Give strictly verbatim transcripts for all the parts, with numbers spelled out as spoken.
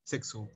sexo.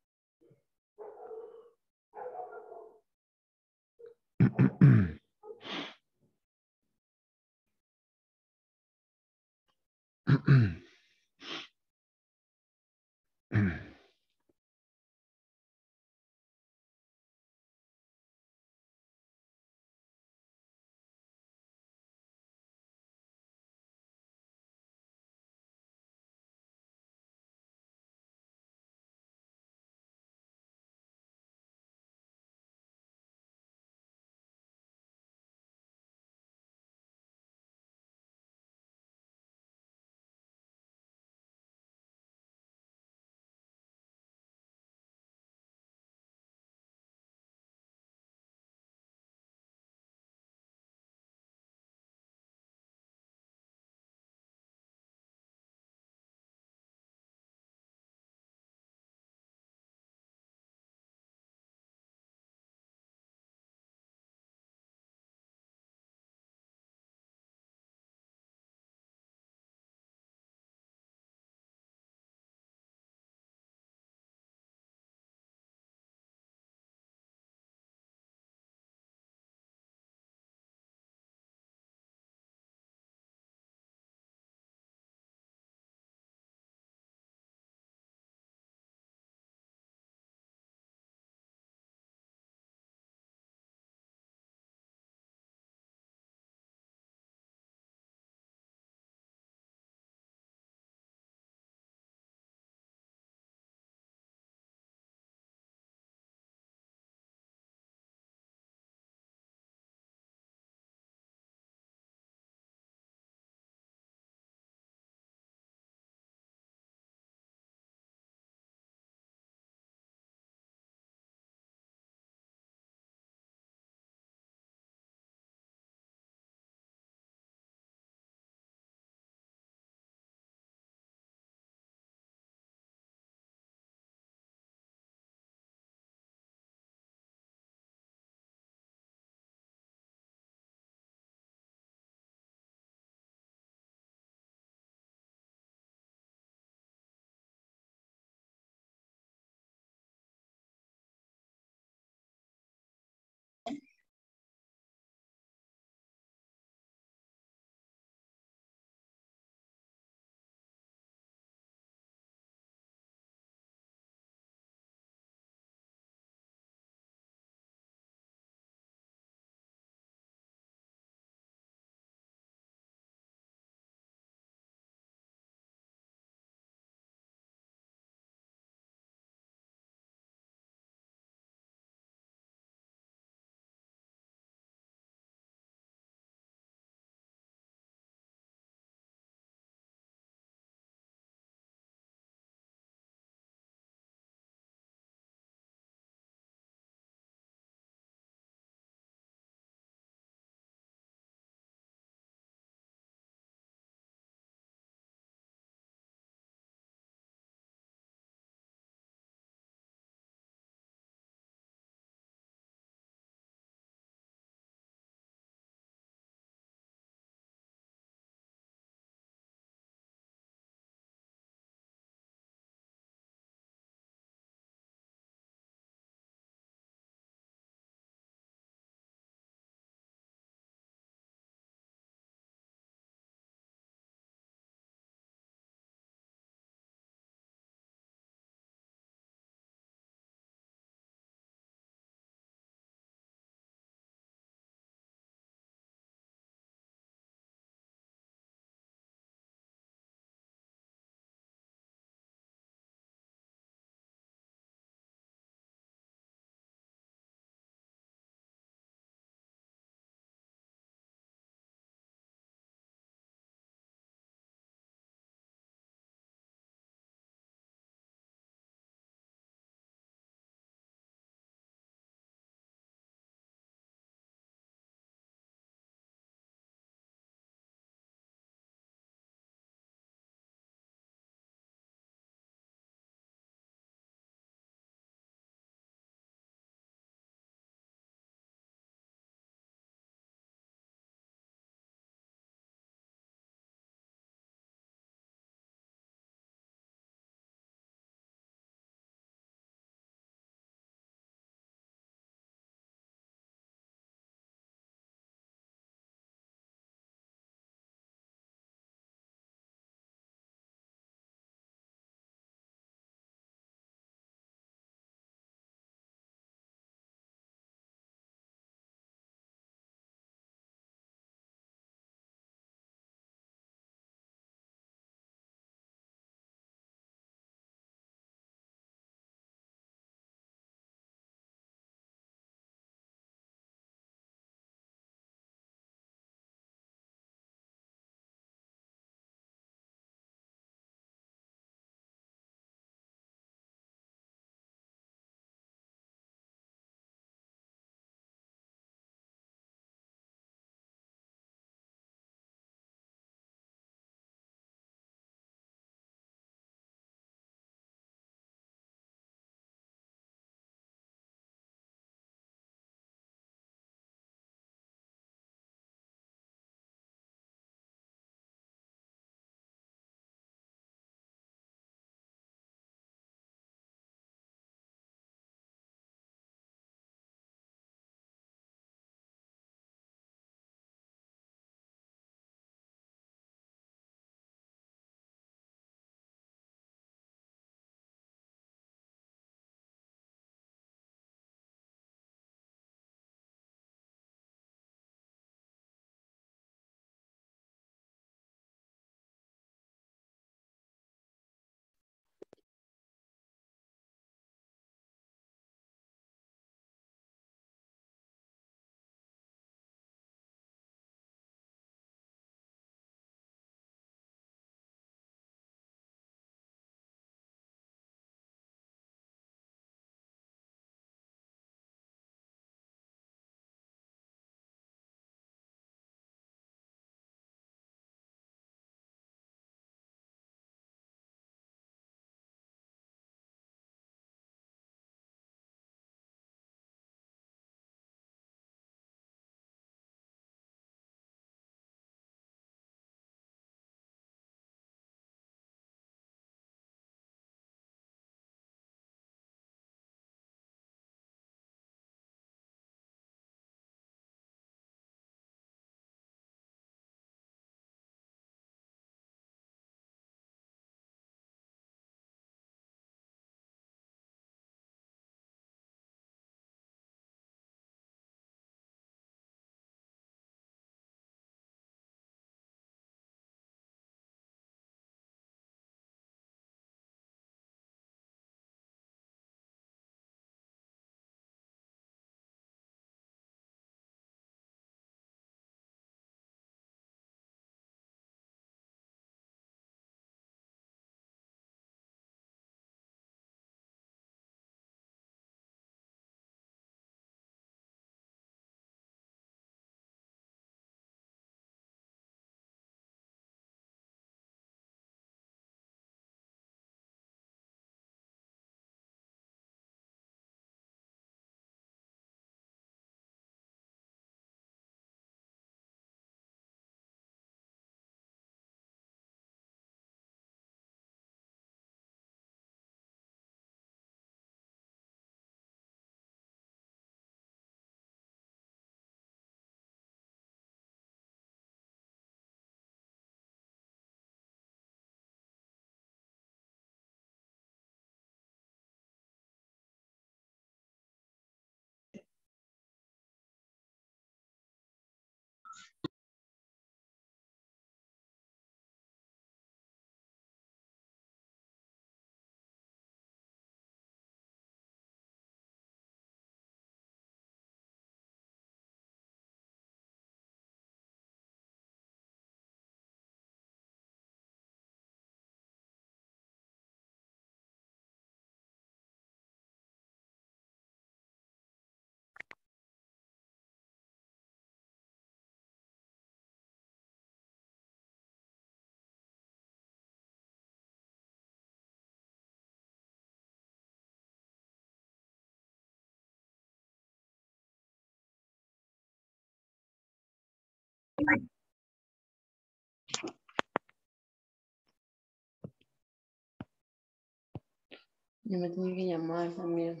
Yo me tengo que llamar también.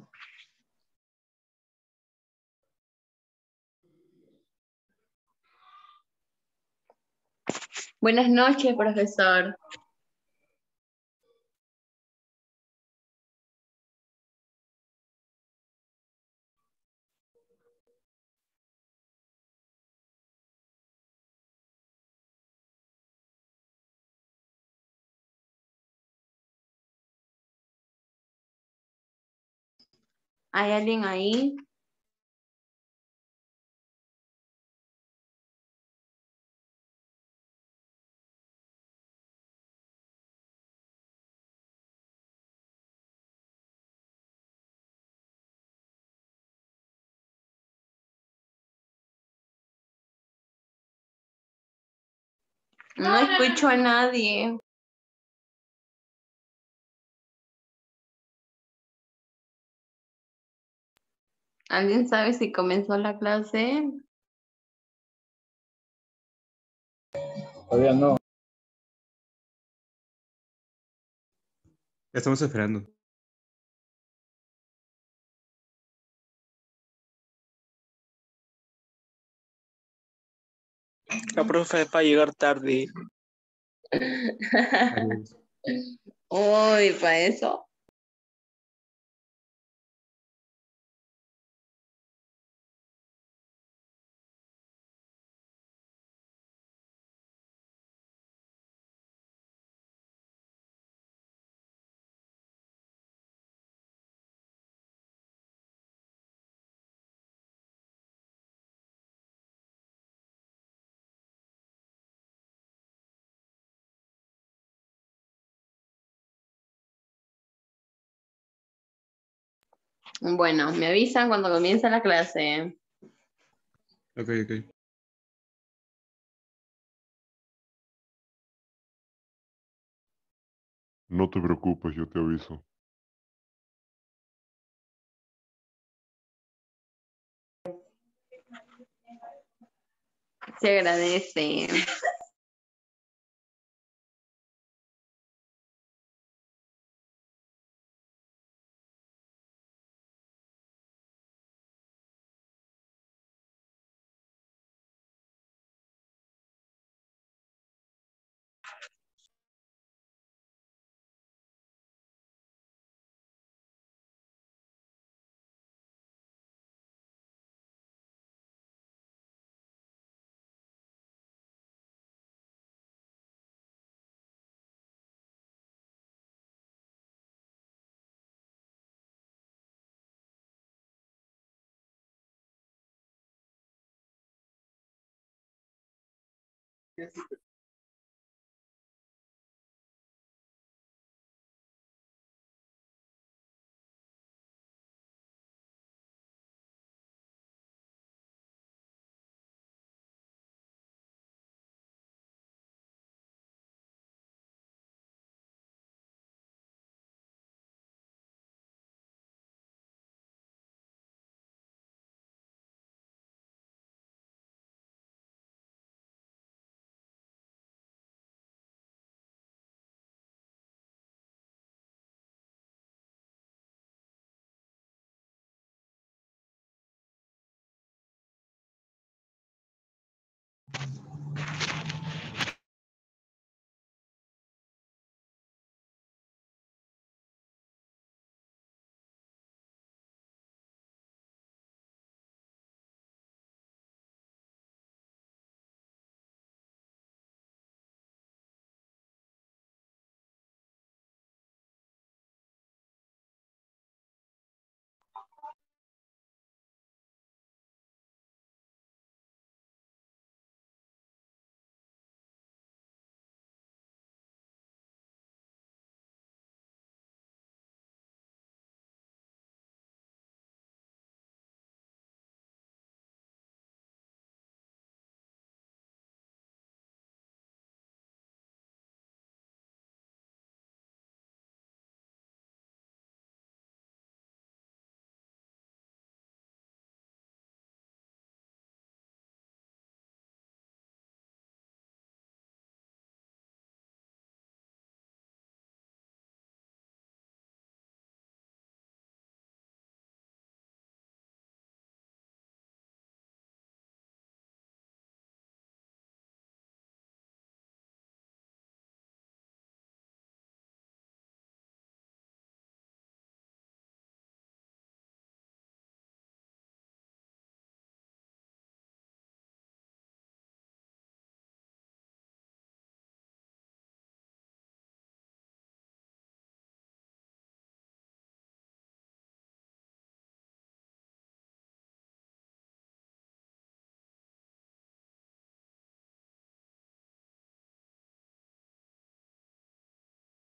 Buenas noches, profesor. ¿Hay alguien ahí? No escucho a nadie. ¿Alguien sabe si comenzó la clase? Todavía no. Estamos esperando. La profe para llegar tarde. Adiós. Uy, para eso. Bueno, me avisan cuando comienza la clase. Ok, ok. No te preocupes, yo te aviso. Se agradece.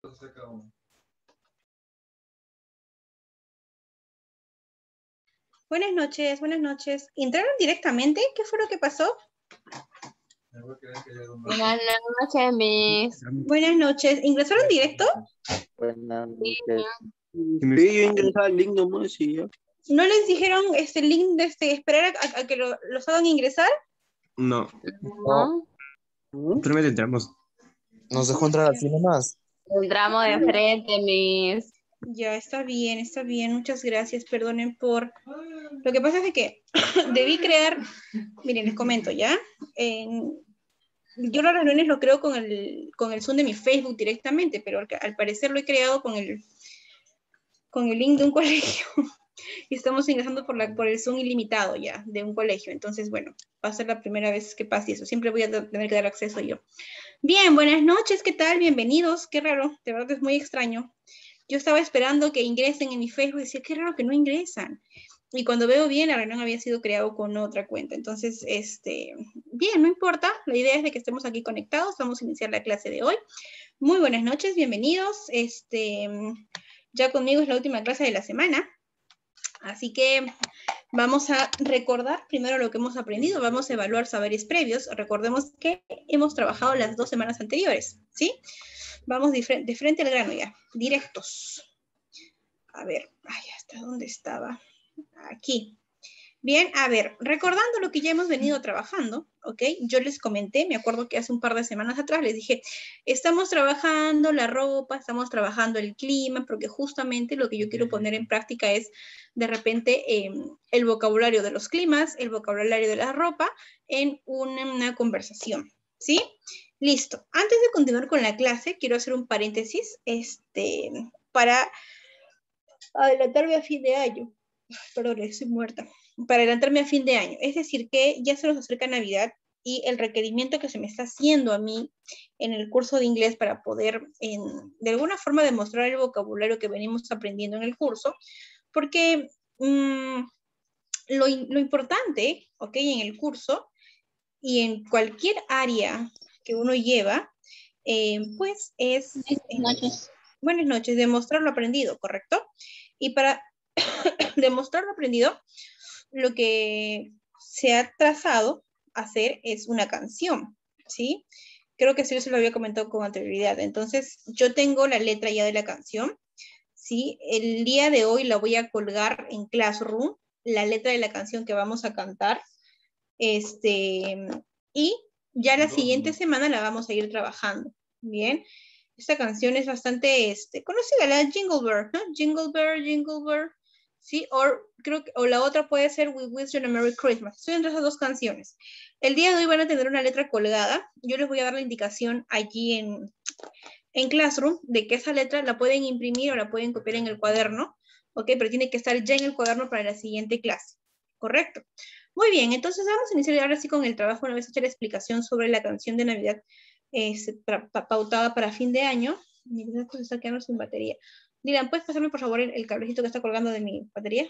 Buenas noches, buenas noches. ¿Entraron directamente? ¿Qué fue lo que pasó? Buenas noches, Miss. Buenas noches. ¿Ingresaron directo? Buenas Sí, noches. Sí, yo ingresé al link nomás y ya. ¿No les dijeron este link de este, esperar a, a que lo- los hagan ingresar? No, ¿no? primero entramos. Nos dejó entrar así nomás. Entramos de frente, Miss. Ya, está bien, está bien. Muchas gracias. Perdonen por... Lo que pasa es de que debí crear... Miren, les comento, ¿ya? En- Yo las reuniones lo creo con el, con el Zoom de mi Facebook directamente, pero al, al parecer lo he creado con el, con el link de un colegio. Y estamos ingresando por, la, por el Zoom ilimitado ya, de un colegio. Entonces, bueno, va a ser la primera vez que pase eso. Siempre voy a tener que dar acceso yo. Bien, buenas noches, ¿qué tal? Bienvenidos. Qué raro, de verdad es muy extraño. Yo estaba esperando que ingresen en mi Facebook y decía, qué raro que no ingresan. Y cuando veo bien, la reunión había sido creado con otra cuenta. Entonces, este, bien, no importa. La idea es de que estemos aquí conectados. Vamos a iniciar la clase de hoy. Muy buenas noches, bienvenidos. Este, ya conmigo es la última clase de la semana. Así que vamos a recordar primero lo que hemos aprendido. Vamos a evaluar saberes previos. Recordemos que hemos trabajado las dos semanas anteriores, ¿sí? Vamos de frente, de frente al grano ya, directos. A ver, ay, ¿hasta dónde estaba? Aquí. Bien, a ver, recordando lo que ya hemos venido trabajando, ¿ok? Yo les comenté, me acuerdo que hace un par de semanas atrás les dije, estamos trabajando la ropa, estamos trabajando el clima, porque justamente lo que yo quiero poner en práctica es, de repente, eh, el vocabulario de los climas, el vocabulario de la ropa, en una, una conversación, ¿sí? Listo. Antes de continuar con la clase, quiero hacer un paréntesis, este, para adelantarme a fin de año. Perdón, estoy muerta. Para adelantarme a fin de año. Es decir, que ya se nos acerca Navidad y el requerimiento que se me está haciendo a mí en el curso de inglés para poder, en, de alguna forma, demostrar el vocabulario que venimos aprendiendo en el curso, porque mmm, lo, lo importante, ¿ok? En el curso y en cualquier área que uno lleva, eh, pues es... Buenas noches. Buenas noches, demostrar lo aprendido, ¿correcto? Y para demostrar lo aprendido, lo que se ha trazado hacer es una canción, ¿sí? Creo que sí se lo había comentado con anterioridad. Entonces, yo tengo la letra ya de la canción, ¿sí? El día de hoy la voy a colgar en Classroom, la letra de la canción que vamos a cantar, este, y ya la siguiente semana la vamos a ir trabajando, ¿bien? Esta canción es bastante este, conocida, la Jingle Bell, ¿no? Jingle Bell, Jingle Bell, ¿sí? O, creo que, o la otra puede ser We Wish You a Merry Christmas. Estoy entre esas dos canciones. El día de hoy van a tener una letra colgada. Yo les voy a dar la indicación allí en, en Classroom de que esa letra la pueden imprimir o la pueden copiar en el cuaderno, ¿ok? Pero tiene que estar ya en el cuaderno para la siguiente clase, ¿correcto? Muy bien, entonces vamos a iniciar ahora sí con el trabajo una vez hecha la explicación sobre la canción de Navidad eh, pautada para fin de año. Mi teléfono se está quedando sin batería. Dylan, ¿puedes pasarme por favor el, el cablecito que está colgando de mi batería?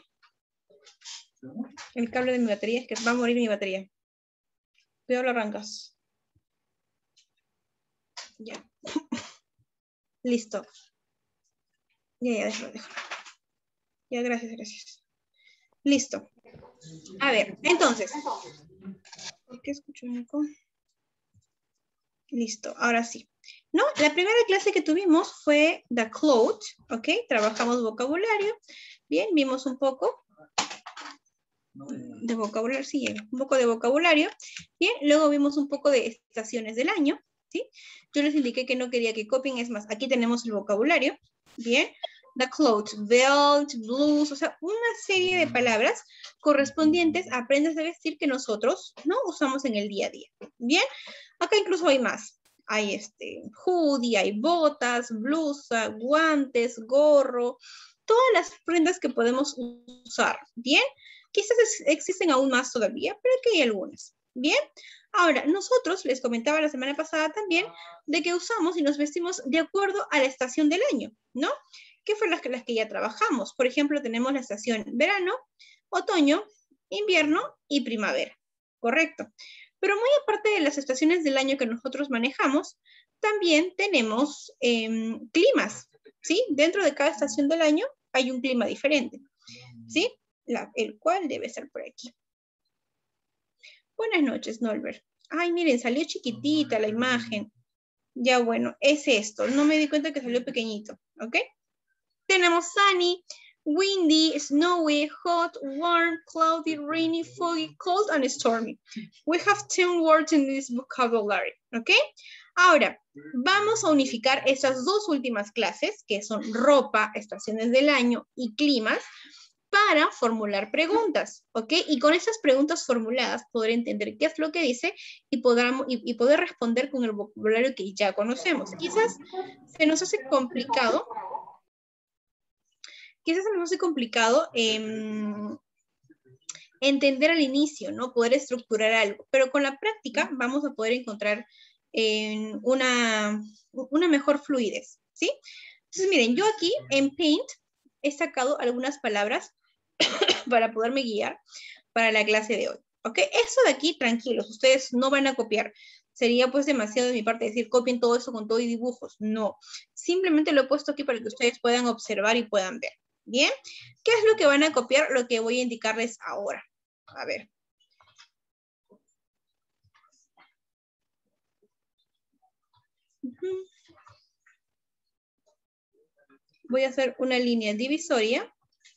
El cable de mi batería, es que va a morir mi batería. Cuidado, lo arrancas. Ya. Listo. Ya, ya, déjalo, déjalo. Ya, gracias, gracias. Listo. A ver, entonces. ¿Por qué escucho un eco? Listo, ahora sí. No, la primera clase que tuvimos fue The Cloud, ¿ok? Trabajamos vocabulario. Bien, vimos un poco de vocabulario, sí, un poco de vocabulario. Bien, luego vimos un poco de estaciones del año, ¿sí? Yo les indiqué que no quería que copien, es más, aquí tenemos el vocabulario. Bien, The Cloud, belt, blues, o sea, una serie de palabras correspondientes a prendas de vestir que nosotros no usamos en el día a día. Bien, acá incluso hay más. Hay este hoodie, hay botas, blusa, guantes, gorro, todas las prendas que podemos usar. Bien, quizás existen aún más todavía, pero aquí hay algunas. Bien, ahora nosotros les comentaba la semana pasada también de que usamos y nos vestimos de acuerdo a la estación del año, ¿no? ¿Qué fueron las que, las que ya trabajamos? Por ejemplo, tenemos la estación verano, otoño, invierno y primavera. Correcto. Pero muy aparte de las estaciones del año que nosotros manejamos, también tenemos eh, climas, ¿sí? Dentro de cada estación del año hay un clima diferente, ¿sí? La, el cual debe estar por aquí. Buenas noches, Norbert. Ay, miren, salió chiquitita la imagen. Ya, bueno, es esto. No me di cuenta que salió pequeñito, ¿ok? Tenemos sunny, windy, snowy, hot, warm, cloudy, rainy, foggy, cold, and stormy. We have ten words in this vocabulary, ¿ok? Ahora, vamos a unificar estas dos últimas clases, que son ropa, estaciones del año y climas, para formular preguntas, ¿ok? Y con esas preguntas formuladas podré entender qué es lo que dice y, podamos, y, y poder responder con el vocabulario que ya conocemos. Quizás se nos hace complicado, quizás se nos hace complicado eh, entender al inicio, ¿no? Poder estructurar algo, pero con la práctica vamos a poder encontrar eh, una, una mejor fluidez, ¿sí? Entonces, miren, yo aquí en Paint he sacado algunas palabras para poderme guiar para la clase de hoy, ¿ok? Eso de aquí, tranquilos, ustedes no van a copiar. Sería pues demasiado de mi parte decir copien todo eso con todo y dibujos. No, simplemente lo he puesto aquí para que ustedes puedan observar y puedan ver. ¿Bien? ¿Qué es lo que van a copiar? Lo que voy a indicarles ahora. A ver. Uh-huh. Voy a hacer una línea divisoria.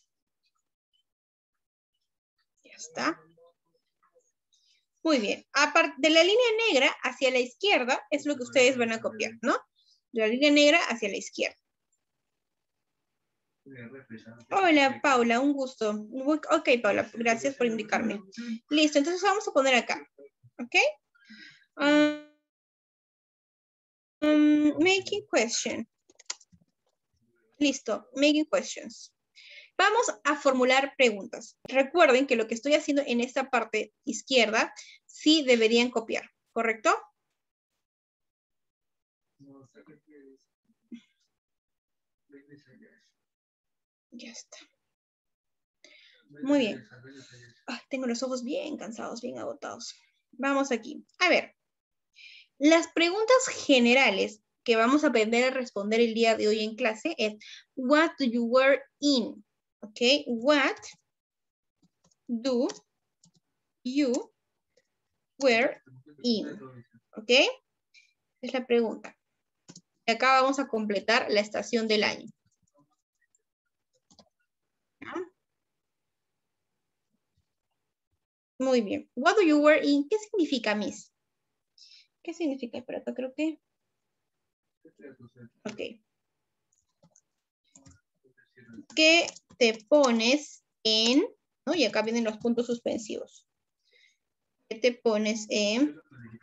Ya está. Muy bien. Aparte de la línea negra hacia la izquierda es lo que ustedes van a copiar, ¿no? De la línea negra hacia la izquierda. Hola, Paula, un gusto. Ok, Paula, gracias por indicarme. Listo, entonces vamos a poner acá. ¿Ok? Um, um, making question. Listo, making questions. Vamos a formular preguntas. Recuerden que lo que estoy haciendo en esta parte izquierda, sí deberían copiar, ¿correcto? Ya está. Muy bien. Ay, tengo los ojos bien cansados, bien agotados. Vamos aquí. A ver. Las preguntas generales que vamos a aprender a responder el día de hoy en clase es what do you wear in? Ok. What do you wear in? Ok. Es la pregunta. Y acá vamos a completar la estación del año. Muy bien. What do you wear in? ¿Qué significa, Miss? ¿Qué significa? Por acá creo que... Ok. ¿Qué te pones en? ¿No? Y acá vienen los puntos suspensivos. ¿Qué te pones en?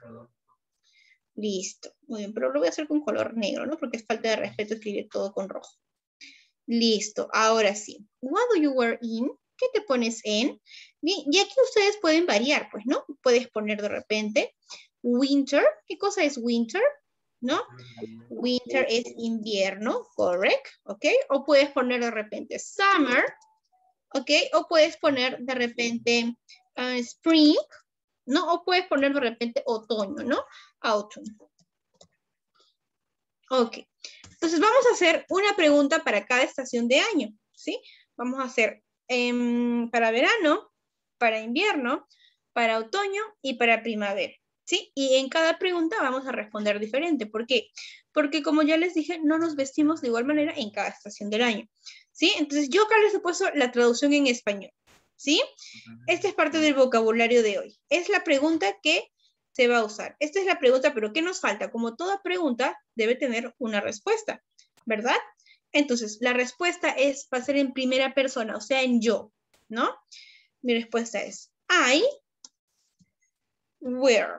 Listo. Muy bien, pero lo voy a hacer con color negro, ¿no? Porque es falta de respeto escribir todo con rojo. Listo. Ahora sí. What do you wear in? ¿Qué te pones en? Bien, y aquí ustedes pueden variar, pues, ¿no? Puedes poner de repente winter. ¿Qué cosa es winter? ¿No? Winter es invierno, correct, ¿ok? O puedes poner de repente summer, ¿ok? O puedes poner de repente uh, spring, ¿no? O puedes poner de repente otoño, ¿no? Autumn. Ok. Entonces vamos a hacer una pregunta para cada estación de año, ¿sí? Vamos a hacer um, para verano, para invierno, para otoño y para primavera. ¿Sí? Y en cada pregunta vamos a responder diferente. ¿Por qué? Porque como ya les dije, no nos vestimos de igual manera en cada estación del año. ¿Sí? Entonces yo acá les he puesto la traducción en español. ¿Sí? Esta es parte del vocabulario de hoy. Es la pregunta que se va a usar. Esta es la pregunta, pero ¿qué nos falta? Como toda pregunta debe tener una respuesta, ¿verdad? Entonces, la respuesta es, va a ser en primera persona, o sea, en yo, ¿no? Mi respuesta es, I wear.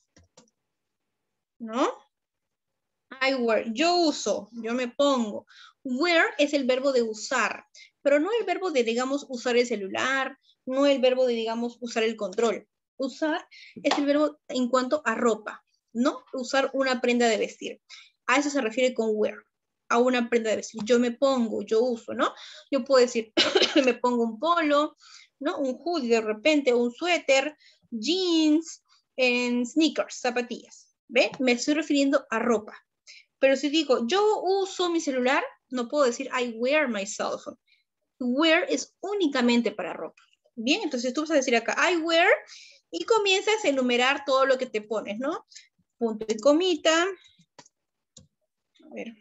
¿No? I wear, yo uso, yo me pongo. Wear es el verbo de usar, pero no el verbo de, digamos, usar el celular, no el verbo de, digamos, usar el control. Usar es el verbo en cuanto a ropa, ¿no? Usar una prenda de vestir. A eso se refiere con wear, a una prenda de vestir. Yo me pongo, yo uso, ¿no? Yo puedo decir, me pongo un polo, ¿no? Un hoodie de repente, un suéter, jeans, en sneakers, zapatillas. ¿Ve? Me estoy refiriendo a ropa. Pero si digo, yo uso mi celular, no puedo decir I wear my cell phone. Wear es únicamente para ropa. Bien, entonces tú vas a decir acá, I wear, y comienzas a enumerar todo lo que te pones, ¿no? Punto y comita. A ver.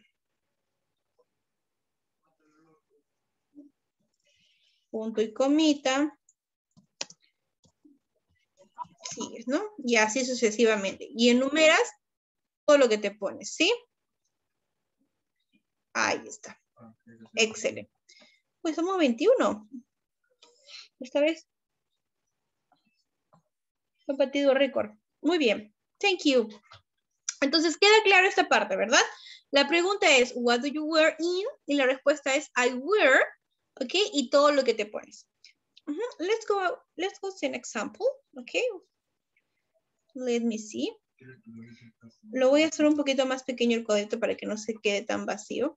Punto y comita. Sigues, ¿no? Y así sucesivamente. Y enumeras todo lo que te pones, ¿sí? Ahí está. Excelente. Pues somos veintiuno. Esta vez. He batido récord. Muy bien. Thank you. Entonces queda claro esta parte, ¿verdad? La pregunta es, what do you wear in? Y la respuesta es, I wear, ¿ok? Y todo lo que te pones. Uh-huh. Let's go, let's go to an example, ¿ok? Let me see. Lo voy a hacer un poquito más pequeño el codito para que no se quede tan vacío.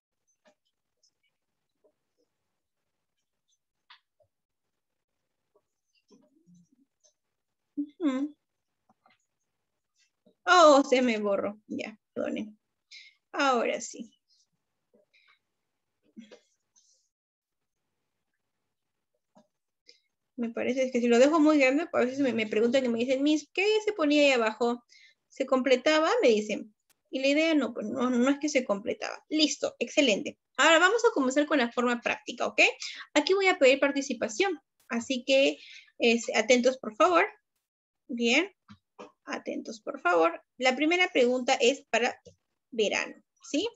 Uh-huh. Oh, se me borró. Ya, perdonen. Ahora sí. Me parece que si lo dejo muy grande, a veces me, me preguntan y me dicen, Miss, ¿qué se ponía ahí abajo? ¿Se completaba? Me dicen. Y la idea no, pues no, no es que se completaba. Listo, excelente. Ahora vamos a comenzar con la forma práctica, ¿ok? Aquí voy a pedir participación. Así que es, atentos, por favor. Bien. Atentos, por favor. La primera pregunta es para verano, ¿sí?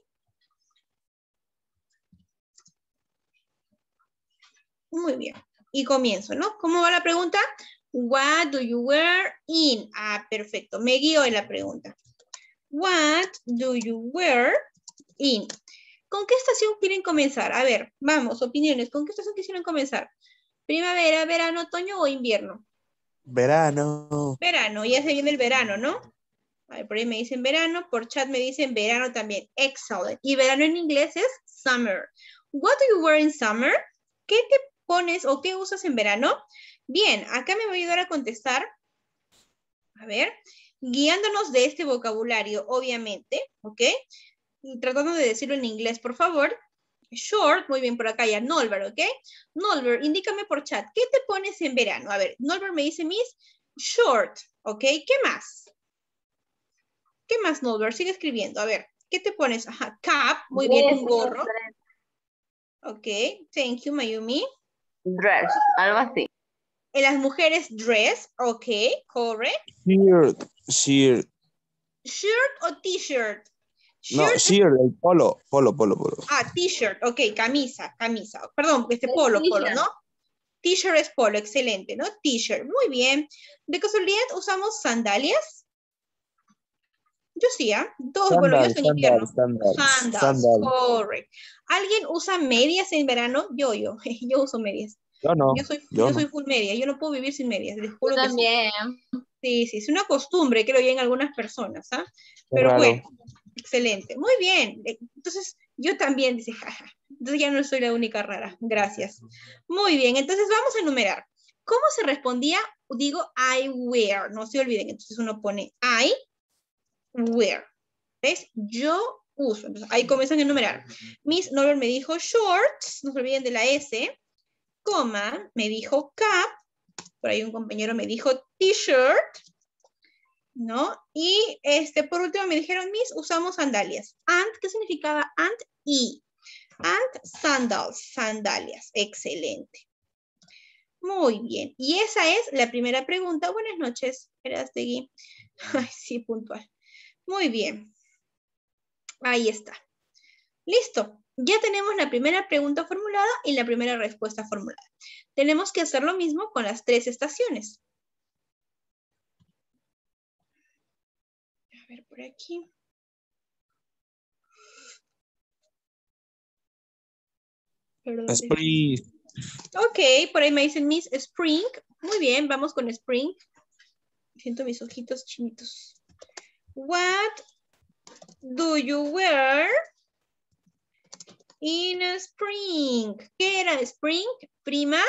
Muy bien. Y comienzo, ¿no? ¿Cómo va la pregunta? What do you wear in? Ah, perfecto. Me guío en la pregunta. What do you wear in? ¿Con qué estación quieren comenzar? A ver, vamos, opiniones. ¿Con qué estación quisieran comenzar? ¿Primavera, verano, otoño o invierno? Verano. Verano, ya se viene el verano, ¿no? A ver, por ahí me dicen verano, por chat me dicen verano también. Excellent. Y verano en inglés es summer. What do you wear in summer? ¿Qué te pones o qué usas en verano? Bien, acá me voy a ayudar a contestar. A ver, guiándonos de este vocabulario, obviamente, ¿ok? Y tratando de decirlo en inglés, por favor. Short, muy bien, por acá ya, Nolver, ¿ok? Nolver, indícame por chat, ¿qué te pones en verano? A ver, Nolver me dice, Miss, short, ¿ok? ¿Qué más? ¿Qué más, Nolver? Sigue escribiendo, a ver, ¿qué te pones? Ajá, cap, muy bien, un gorro. Ok, thank you, Mayumi. Dress, algo así. En las mujeres, dress, ok, correct. Shirt, shirt. Shirt o t-shirt? No, shirt, el polo, polo, polo, polo. Ah, t-shirt, ok, camisa, camisa. Perdón, este polo, polo, ¿no? T-shirt es polo, excelente, ¿no? T-shirt, muy bien. ¿De casualidad usamos sandalias? Yo sí, ¿ah? ¿eh? Todos, bueno, yo soy en invierno. Sandals, Sandals, sandals. correcto. ¿Alguien usa medias en verano? Yo, yo, yo uso medias. Yo no. Yo soy, yo yo no. soy full media, yo no puedo vivir sin medias, les juro Yo que también. sí. Sí, sí, es una costumbre, creo yo, en algunas personas, ¿ah? Pero raro. bueno, excelente, muy bien. Entonces, yo también, dice, jaja. Entonces ya no soy la única rara, gracias. Muy bien, entonces vamos a enumerar. ¿Cómo se respondía? Digo, I wear, no se olviden, entonces uno pone I wear. ¿Ves? Yo uso. Entonces, ahí comienzan a enumerar. Miss Norbert me dijo shorts, no se olviden de la S, coma, me dijo cap, por ahí un compañero me dijo t-shirt, ¿no? Y este, por último me dijeron, Miss, usamos sandalias. And, ¿qué significaba and? Y. And sandals, sandalias. Excelente. Muy bien. Y esa es la primera pregunta. Buenas noches, Erastegui. Ay, sí, puntual. Muy bien. Ahí está. Listo. Ya tenemos la primera pregunta formulada y la primera respuesta formulada. Tenemos que hacer lo mismo con las tres estaciones. A ver, por aquí. Perdón. Spring. Ok, por ahí me dicen Miss Spring. Muy bien, vamos con Spring. Siento mis ojitos chinitos. What do you wear in spring? ¿Qué era spring? Primavera.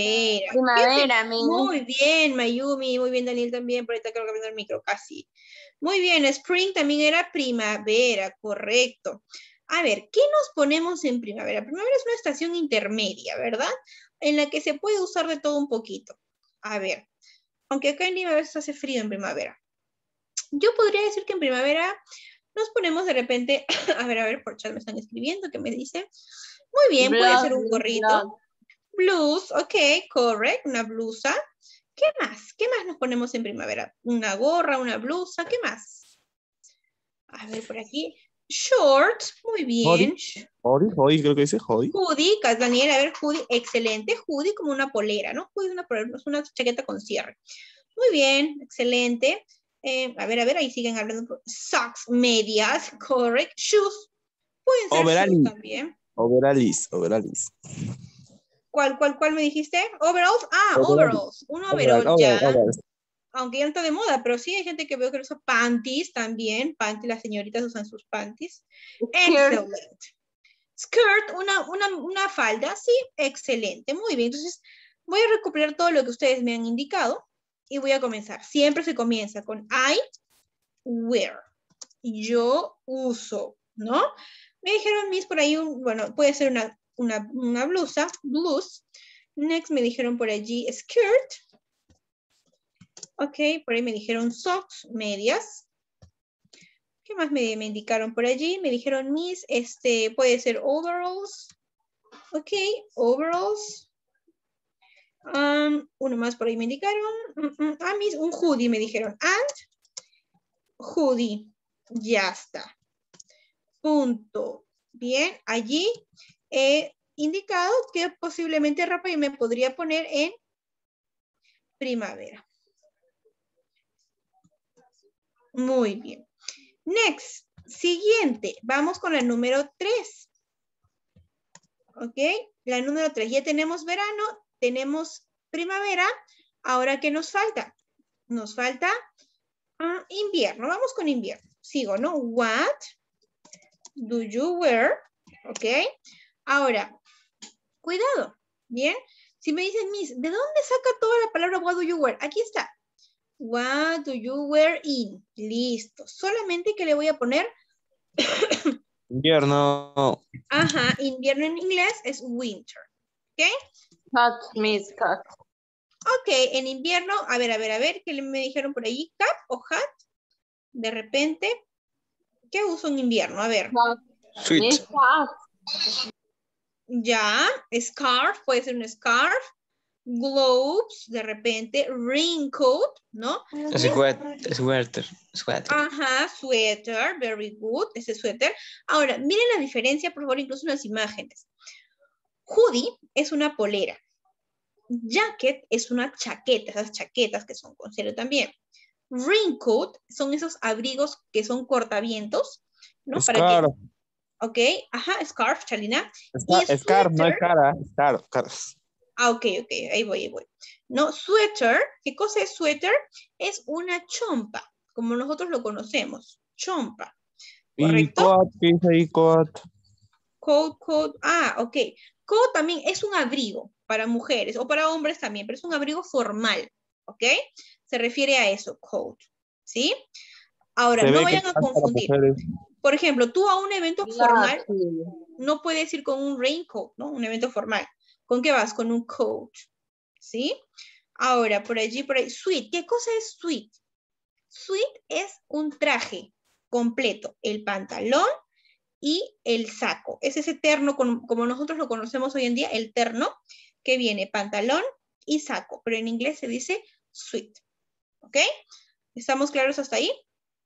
Primavera, mi. Muy bien, Mayumi. Muy bien, Daniel también. Por ahí está cambiando el micro, casi. Muy bien, spring también era primavera, correcto. A ver, ¿qué nos ponemos en primavera? Primavera es una estación intermedia, ¿verdad? En la que se puede usar de todo un poquito. A ver, aunque acá en Lima a veces hace frío en primavera. Yo podría decir que en primavera nos ponemos de repente, a ver, a ver, por chat me están escribiendo, ¿qué me dicen? Muy bien, puede Blouse, ser un gorrito. Blues, ok, correct, una blusa. ¿Qué más? ¿Qué más nos ponemos en primavera? Una gorra, una blusa, ¿qué más? A ver, por aquí. Shorts, muy bien. Hoodie, hoodie, creo que dice hoodie. Hoodie, Daniel, a ver, hoodie, excelente. Hoodie como una polera, ¿no? Hoodie es una polera, es una chaqueta con cierre. Muy bien, excelente. Eh, a ver, a ver, ahí siguen hablando. Socks, medias, correct. Shoes, pueden ser Overalis. shoes también. Overalis, overalis. ¿Cuál, cuál, cuál me dijiste? Overalls. Ah, Overall. overalls. Un overall, Overall, ya. overall, overall. Aunque ya no está de moda, pero sí hay gente que veo que usa panties también. Panties, las señoritas usan sus panties. Excelente. Skirt, una, una, una falda, sí, excelente, muy bien. Entonces, voy a recopilar todo lo que ustedes me han indicado y voy a comenzar. Siempre se comienza con I wear. Yo uso, ¿no? Me dijeron, Miss, por ahí, un, bueno, puede ser una, una, una blusa, blues. Next me dijeron por allí skirt. Ok, por ahí me dijeron socks, medias. ¿Qué más me, me indicaron por allí? Me dijeron, Miss, este, puede ser overalls. Ok, overalls. Um, uno más por ahí me indicaron. Mm, mm, ah, Miss, un hoodie me dijeron. And hoodie. Ya está. Punto. Bien, allí he indicado que posiblemente ropa yo me podría poner en primavera. Muy bien. Next, siguiente. Vamos con la número tres. Ok, la número tres. Ya tenemos verano, tenemos primavera. Ahora, ¿qué nos falta? Nos falta uh, invierno. Vamos con invierno. Sigo, ¿no? What do you wear? Ok. Ahora, cuidado. Bien. Si me dicen, Miss, ¿de dónde saca toda la palabra what do you wear? Aquí está. What do you wear in? Listo. Solamente que le voy a poner Invierno. ajá, invierno en inglés es winter. ¿Ok? Cat, Miss Cat. Ok, en invierno, a ver, a ver, a ver, ¿qué me dijeron por ahí? ¿Cap o hat? De repente, ¿qué uso en invierno? A ver. Sweet. Miss Cat. Ya, scarf, puede ser un scarf. Gloves, de repente, raincoat, ¿no? Sweater. Sweater. Sweater. Ajá, sweater, very good, ese suéter. Ahora, miren la diferencia, por favor, incluso en las imágenes. Hoodie es una polera. Jacket es una chaqueta, esas chaquetas que son con cero también. Raincoat son esos abrigos que son cortavientos, ¿no? Scarf. Para que, ok, ajá, scarf, Chalina. Scarf, Y scarf, no es sweater- cara. Scarf, scarf. Ah, ok, ok, ahí voy, ahí voy. No, sweater, ¿qué cosa es sweater? Es una chompa, como nosotros lo conocemos, chompa, Y ¿correcto? coat, ¿qué dice ahí coat? Coat, coat, ah, ok. Coat también es un abrigo para mujeres o para hombres también, pero es un abrigo formal, ¿ok? Se refiere a eso, coat, ¿sí? Ahora, Se no ve vayan que a es para confundir. mujeres. Por ejemplo, tú a un evento formal Cat. no puedes ir con un raincoat, ¿no? Un evento formal. ¿Con qué vas? Con un coat, ¿sí? Ahora, por allí, por ahí. Suite, ¿qué cosa es suite? Suite es un traje completo, el pantalón y el saco. Es ese terno, con, como nosotros lo conocemos hoy en día, el terno, que viene pantalón y saco, pero en inglés se dice suite, ¿ok? ¿Estamos claros hasta ahí?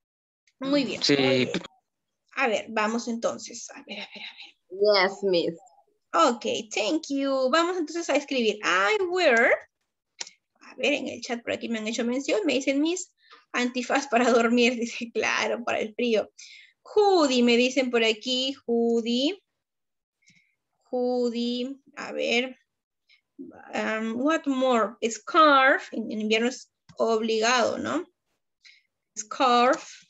Muy bien. Sí. A ver, vamos entonces. A ver, a ver, a ver. Yes, Miss. Ok, thank you. Vamos entonces a escribir I wear. A ver, en el chat por aquí me han hecho mención. Me dicen mis antifaz para dormir. Dice, claro, para el frío. Hoodie, me dicen por aquí. Hoodie. Hoodie. A ver. Um, what more? Scarf. En, en invierno es obligado, ¿no? Scarf.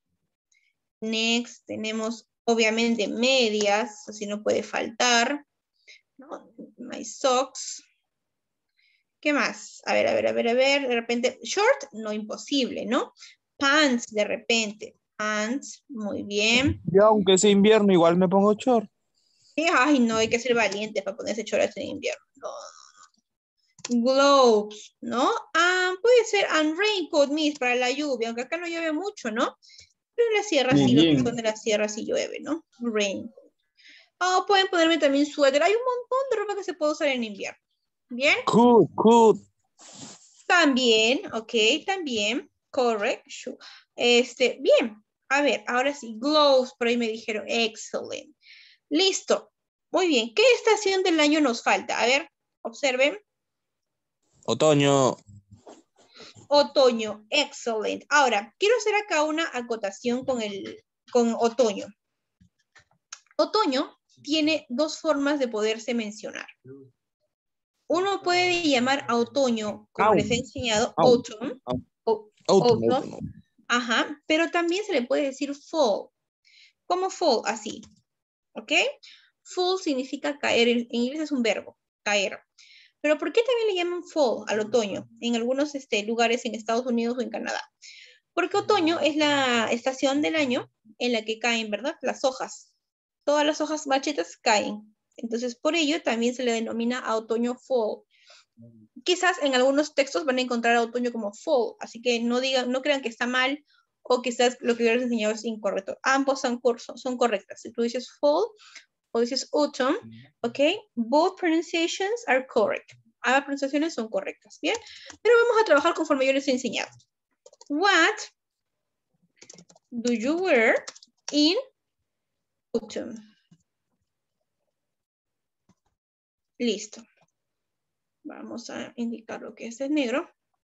Next, tenemos obviamente medias. Así no puede faltar. ¿No? My socks. ¿Qué más? A ver, a ver, a ver, a ver. De repente, short, no imposible, ¿no? pants de repente. Pants, muy bien. Yo, aunque sea invierno, igual me pongo short. Ay, no, hay que ser valiente para ponerse choras en invierno. No, no, no. Gloves, ¿no? Ah, puede ser and raincoat, miss, para la lluvia, aunque acá no llueve mucho, ¿no? Pero en la sierra Muy sí, los que bien. son de la sierra sí llueve, ¿no? Raincoat. Oh, pueden ponerme también suéter. Hay un montón de ropa que se puede usar en invierno. ¿Bien? Cool, cool. También, ok, también. Correct. Sure. Este, bien. A ver, ahora sí. Gloves, por ahí me dijeron. Excellent. Listo. Muy bien. ¿Qué estación del año nos falta? A ver, observen. Otoño. Otoño. Excellent. Ahora, quiero hacer acá una acotación con el con otoño. Otoño tiene dos formas de poderse mencionar. Uno puede llamar a otoño, como Au. les he enseñado, Au. autumn. Au. o- Autumn, autumn. autumn. Ajá, pero también se le puede decir fall. ¿Cómo fall? Así. ¿Ok? Fall significa caer. En, en inglés es un verbo, caer. Pero ¿por qué también le llaman fall al otoño? En algunos este, lugares en Estados Unidos o en Canadá. Porque otoño es la estación del año en la que caen, ¿verdad? Las hojas. Todas las hojas marchitas caen. Entonces, por ello también se le denomina a otoño fall. Quizás en algunos textos van a encontrar a otoño como fall, así que no digan, no crean que está mal o quizás lo que yo les he enseñado es incorrecto. Ambos son, son, son correctas. Si tú dices fall o dices autumn, ¿ok? Both pronunciations are correct. Ambas pronunciaciones son correctas, ¿bien? Pero vamos a trabajar conforme yo les he enseñado. What do you wear in autumn? Listo. Vamos a indicar lo que es el negro.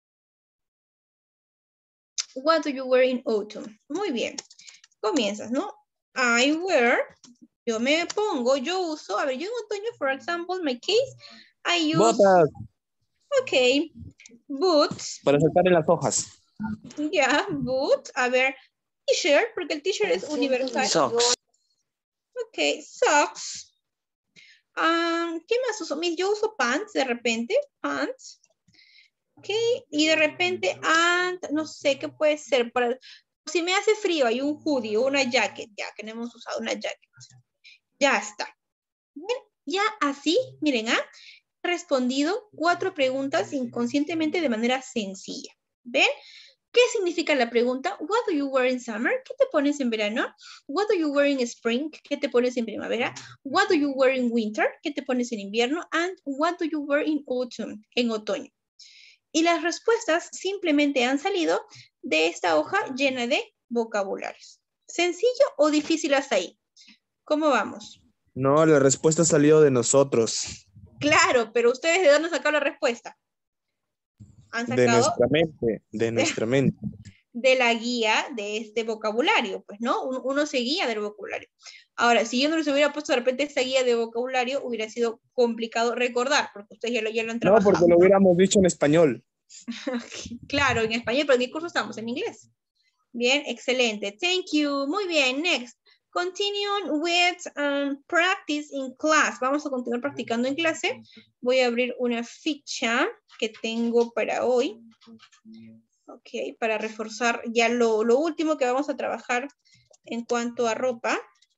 What do you wear in autumn? Muy bien. Comienzas, ¿no? I wear, yo me pongo, yo uso, a ver, yo en otoño, for example, in my case, I use, Botas ok, boots, para saltar en las hojas. ya, yeah, boots, a ver, t-shirt, porque el t-shirt es universal. Socks. Ok, socks. Um, ¿Qué más uso? Mis, yo uso pants de repente, pants. Ok, y de repente, ah, no sé qué puede ser. Para, si me hace frío, hay un hoodie o una jacket, ya que no hemos usado una jacket. Ya está. Bien, ya así, miren, ¿ah? He respondido cuatro preguntas inconscientemente de manera sencilla. ¿Ven? ¿Qué significa la pregunta? What do you wear in summer? ¿Qué te pones en verano? What do you wear in spring? ¿Qué te pones en primavera? What do you wear in winter? ¿Qué te pones en invierno? And what do you wear in autumn? En otoño. Y las respuestas simplemente han salido de esta hoja llena de vocabularios. ¿Sencillo o difícil hasta ahí? ¿Cómo vamos? No, la respuesta salió de nosotros. Claro, pero ¿ustedes de dónde sacaron la respuesta? Han De sacado nuestra mente. De nuestra mente. de la guía de este vocabulario, pues, ¿no? Uno, uno se guía del vocabulario. Ahora, si yo no les hubiera puesto de repente esa guía de vocabulario, hubiera sido complicado recordar, porque ustedes ya lo, ya lo han No, trabajado. porque lo hubiéramos dicho en español. Claro, en español, pero ¿en qué curso estamos? En inglés. Bien, excelente. Thank you. Muy bien, next. Continue with um, practice in class. Vamos a continuar practicando en clase. Voy a abrir una ficha que tengo para hoy. Ok, para reforzar ya lo, lo último que vamos a trabajar en cuanto a ropa.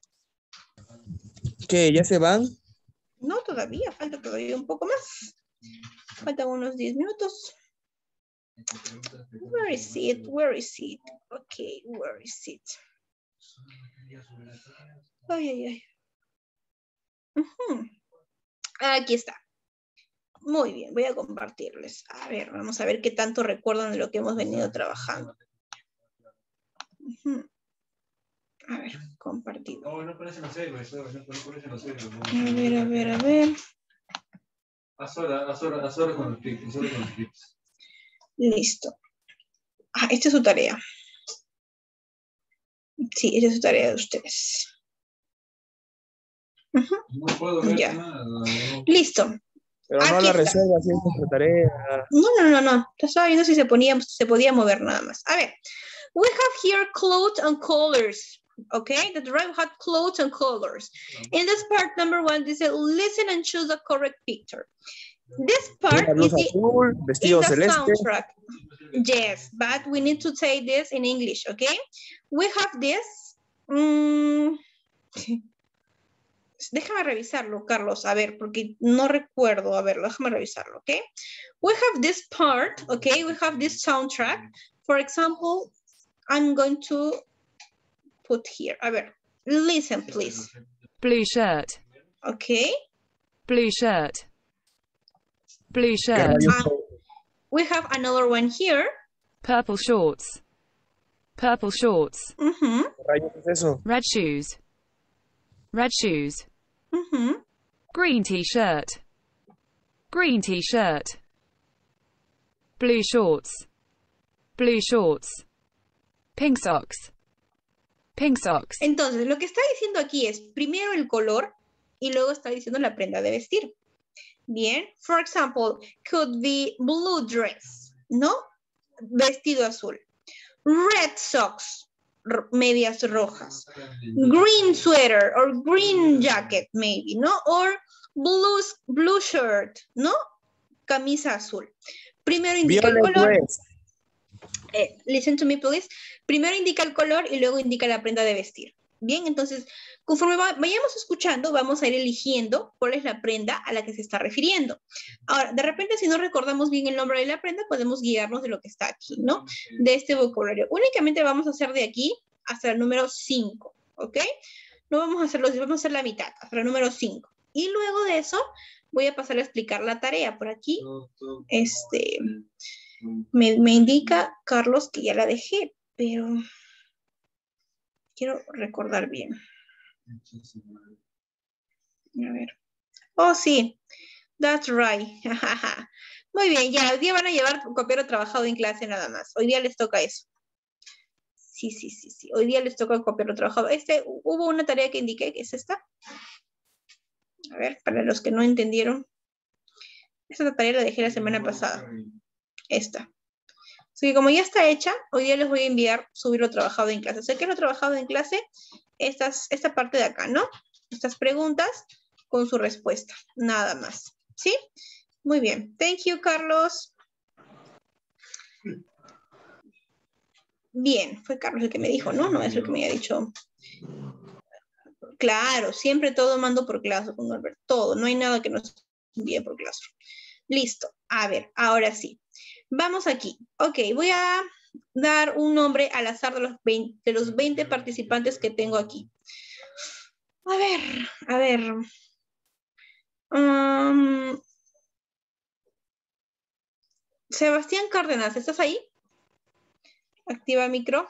¿Qué? ¿Ya se van? No, todavía, falta todavía un poco más. Faltan unos diez minutos. Where is it? Where is it? Ok, where is it? Ay, ay, ay. Uh-huh. Aquí está. Muy bien, voy a compartirles. A ver, vamos a ver qué tanto recuerdan de lo que hemos venido trabajando. Uh-huh. A ver, compartido. No, no aparecen los héroes, no aparecen los héroes. A ver, a ver, a ver. Haz hora, haz hora, haz hora con los clips, haz hora con los clips. Listo. Ah, esta es su tarea. Sí, esta es su tarea de ustedes. Uh-huh. No puedo ver Ya. nada. No. Listo. Pero no Aquí la está. reserva, si es nuestra tarea. No, no, no, no. Estaba viendo si se, ponía, se podía mover nada más. A ver. We have here clothes and colors. Okay, the drive had clothes and colors. In this part number one, they said, listen and choose the correct picture. This part Una is blusa the, azul, is vestido the celeste. soundtrack. Yes, but we need to say this in English, okay? We have this. Um, déjame revisarlo, Carlos, a ver, porque no recuerdo. A ver, déjame revisarlo, okay? We have this part, okay? We have this soundtrack. For example, I'm going to put here. A ver, listen, please. Blue shirt. Okay. Blue shirt. Blue ¿Qué shirt. rayos Um, we have another one here. Purple shorts. Purple shorts. Mm-hmm. ¿Qué rayos es eso? Red shoes. Red shoes. Mm-hmm. Green t-shirt. Green t-shirt. Blue shorts. Blue shorts. Pink socks. Pink socks. Entonces, lo que está diciendo aquí es primero el color y luego está diciendo la prenda de vestir. Bien. For example, could be blue dress, ¿no? Vestido azul. Red socks, medias rojas. Green sweater or green jacket, maybe, ¿no? Or blue, blue shirt, ¿no? Camisa azul. Primero indica el Violet color. dress. Eh, listen to me, please. Primero indica el color y luego indica la prenda de vestir. Bien, entonces, conforme va, vayamos escuchando, vamos a ir eligiendo cuál es la prenda a la que se está refiriendo. Ahora, de repente, si no recordamos bien el nombre de la prenda, podemos guiarnos de lo que está aquí, ¿no? De este vocabulario. Únicamente vamos a hacer de aquí hasta el número cinco, ¿ok? No vamos a hacerlo, vamos a hacer la mitad, hasta el número cinco. Y luego de eso, voy a pasar a explicar la tarea. Por aquí, este, me, me indica Carlos que ya la dejé, pero quiero recordar bien. A ver. Oh, sí. That's right. Muy bien, ya. Hoy día van a llevar copiero trabajado en clase nada más. Hoy día les toca eso. Sí, sí, sí, sí. Hoy día les toca copiero trabajado. Este, hubo una tarea que indiqué, que es esta. A ver, para los que no entendieron. Esta tarea la dejé la semana pasada. Esta. Así que como ya está hecha, hoy día les voy a enviar subirlo trabajado en clase. O sea, que lo trabajado en clase, estas, esta parte de acá, ¿no? Estas preguntas con su respuesta. Nada más. ¿Sí? Muy bien. Thank you, Carlos. Bien. Fue Carlos el que me dijo, ¿no? No es el que me había dicho. Claro, siempre todo mando por clase, con Norbert. Todo. No hay nada que nos envíe por clase. Listo. A ver, ahora sí. Vamos aquí. Ok, voy a dar un nombre al azar de los veinte, de los veinte participantes que tengo aquí. A ver, a ver. Um, Sebastián Cárdenas, ¿estás ahí? Activa micro.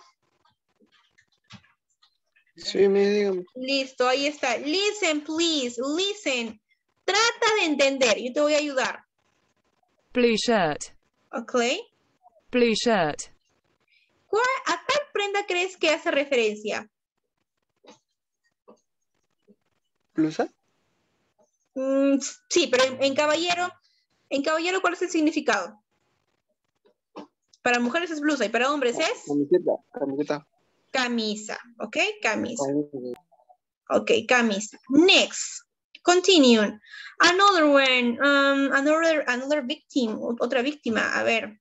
Sí, me digan. Listo, ahí está. Listen, please, listen. Trata de entender, yo te voy a ayudar. Blue shirt. Ok. Blue shirt. ¿Cuál, ¿A cuál prenda crees que hace referencia? ¿Blusa? Mm, sí, pero en, en caballero, en caballero, ¿cuál es el significado? Para mujeres es blusa y para hombres es Camiseta, camiseta. camisa, ¿ok? Camisa. Ok, camisa. Next, continue. Another one, um, another, another victim, otra víctima, a ver.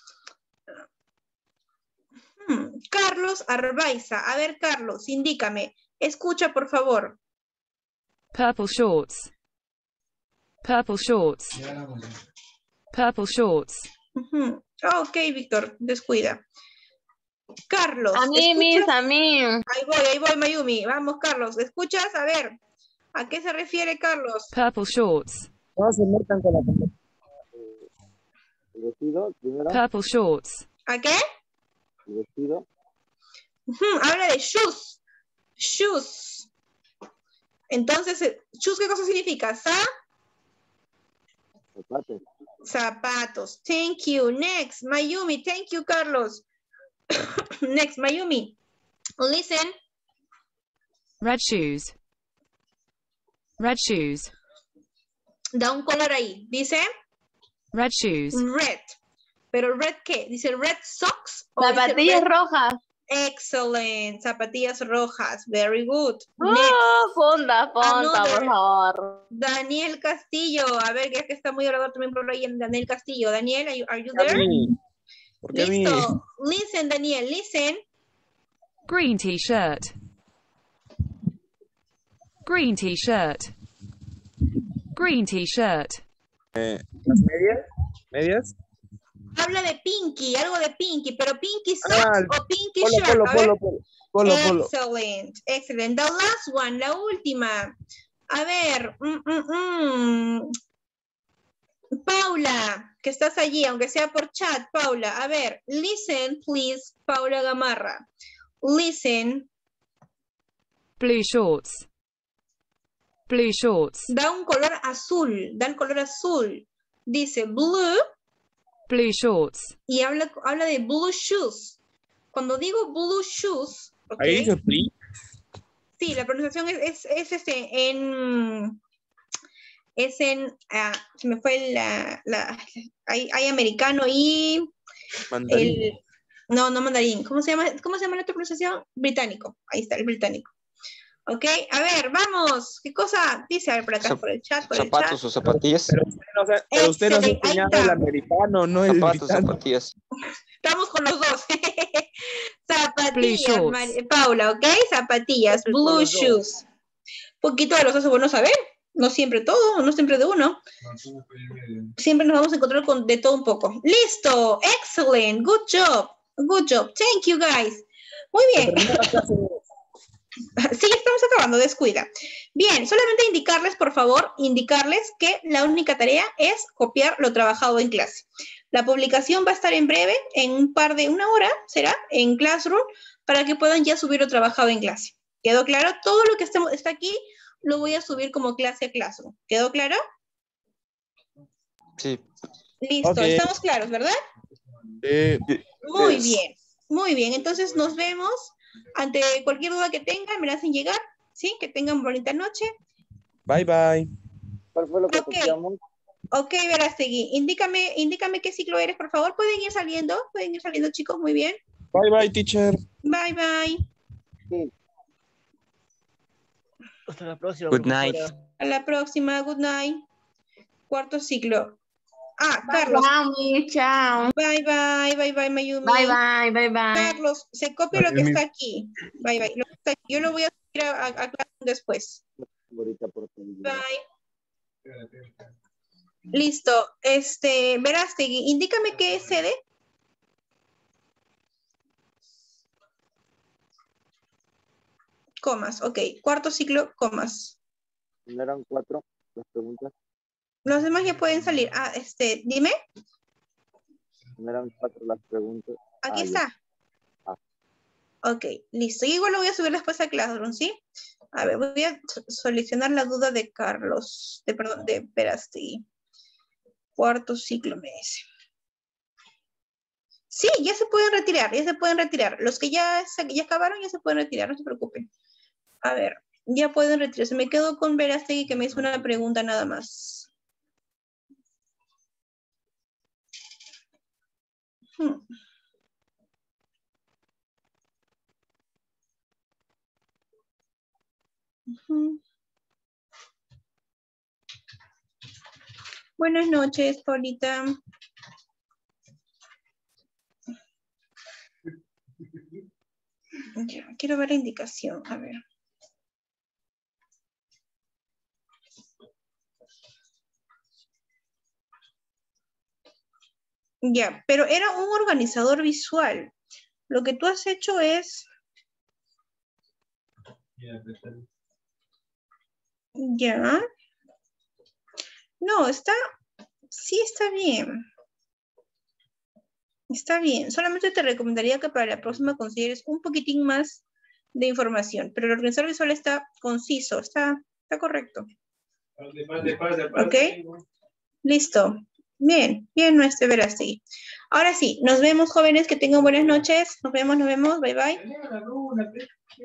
Hmm, Carlos Arbaiza. A ver, Carlos, indícame. Escucha, por favor. Purple shorts. Purple shorts. Purple shorts. Uh-huh. Ok, Víctor, descuida. Carlos. A mí, ¿escuchas? mis, a mí. Ahí voy, ahí voy, Mayumi. Vamos, Carlos. ¿Escuchas? A ver. ¿A qué se refiere, Carlos? Purple shorts. No se metan con la camiseta. El vestido, primero. Purple shorts. ¿A qué? El vestido. Uh-huh. Habla de shoes. Shoes. Entonces, shoes, ¿qué cosa significa? Sa Zapatos. zapatos. Thank you. Next, Mayumi. Thank you, Carlos. Next, Mayumi. Listen. Red shoes. Red shoes. Da un color ahí. Dice Red shoes. red. ¿Pero red qué? ¿Dice red socks? ¿O dice Zapatillas red? rojas. Excellent. Zapatillas rojas. Very good. Oh, Next. punta, punta, Another. por favor. Daniel Castillo. A ver, ya que está muy hablado también por ahí, Daniel Castillo. Daniel, are you, are you there? Sí. ¿Por qué a mí? Listo. Listen, Daniel, listen. Green t-shirt. Green t-shirt. Green t-shirt. ¿Las medias? ¿Medias? Habla de Pinky, algo de Pinky, pero Pinky socks Ah, o Pinky Polo, shirt. polo, A ver. polo, polo. Polo, polo. Excellent, excellent. The last one, la última. A ver. mm, mm, mm. Paula, que estás allí, aunque sea por chat, Paula. A ver, listen, please, Paula Gamarra. Listen. Blue shorts. Blue shorts. Da un color azul, da el color azul. Dice blue Blue shorts. y habla, habla de blue shoes. Cuando digo blue shoes, ¿ok? Ahí dice please. Sí, la pronunciación es, es, es este, en... Es en... ah, se me fue la... la hay, hay americano y... Mandarín. El, no, no mandarín. ¿Cómo se llama? ¿Cómo se llama la otra pronunciación? Británico. Ahí está, el británico. Ok, a ver, vamos. ¿Qué cosa dice? A ver, por acá, Zap- por el chat, por el Zapatos chat. o zapatillas. Pero usted nos ha, pero usted nos ha Excelente, ahí enseñado está. el americano, no el Zapatos, británico. zapatillas. Estamos con los dos. Blue Zapatillas, shorts. Mari- Paula, ¿ok? Zapatillas, blue shoes. Poquito de los dos es bueno saber. No siempre todo, no siempre de uno. Siempre nos vamos a encontrar con de todo un poco. Listo, excellent, good job, good job. Thank you, guys. Muy bien. Sí, estamos acabando, descuida. Bien, solamente indicarles, por favor, indicarles que la única tarea es copiar lo trabajado en clase. La publicación va a estar en breve, en un par de, una hora, será, en Classroom, para que puedan ya subir lo trabajado en clase. ¿Quedó claro? Todo lo que estamos, está aquí lo voy a subir como clase a Classroom. ¿Quedó claro? Sí. Listo, Ok. estamos claros, ¿verdad? Eh, Muy Yes. bien, muy bien. Entonces nos vemos. Ante cualquier duda que tengan, me la hacen llegar. ¿Sí? Que tengan bonita noche. bye, bye. ¿Cuál fue lo que Ok. copiamos? Ok, Verástegui, indícame, indícame qué ciclo eres, por favor. Pueden ir saliendo, pueden ir saliendo, chicos, muy bien. Bye, bye, teacher. Bye, bye. Sí. Hasta la próxima. Good night. A la próxima, good night. Cuarto ciclo. Ah, Carlos. Chao, mi, chao. Bye, bye, bye, bye, Mayumi. Bye, bye, bye, bye. Carlos, se copia lo que Mayumi. está aquí. Bye, bye. Lo que está aquí. Yo lo voy a subir a, a, a Classroom después. Ahorita por tu- Bye. Listo. Este, Verástegui, indícame qué es sede. Comas, ok. Cuarto ciclo, comas. ¿No eran cuatro las preguntas? Los demás ya pueden salir. Ah, este, dime. ¿No eran cuatro las preguntas? Aquí Ah, ya. está. Ah. Ok, listo. Y igual lo voy a subir después a Classroom, ¿sí? A ver, voy a so- solucionar la duda de Carlos, de, perdón, de Verástegui. Cuarto ciclo, me dice. Sí, ya se pueden retirar, ya se pueden retirar. Los que ya, se- ya acabaron ya se pueden retirar, no se preocupen. A ver, ya pueden retirarse. Me quedo con Verástegui que me hizo una pregunta nada más. Hmm. Ujú. Buenas noches, Paulita. Ya, quiero ver la indicación, a ver. Ya, pero era un organizador visual. Lo que tú has hecho es, ya. No, está, sí está bien. Está bien. Solamente te recomendaría que para la próxima consideres un poquitín más de información. Pero el organizador visual está conciso, está, está correcto. ¿Ok? Listo. Bien, bien, nuestro Verástegui. Ahora sí, nos vemos, jóvenes, que tengan buenas noches. Nos vemos, nos vemos. Bye, bye.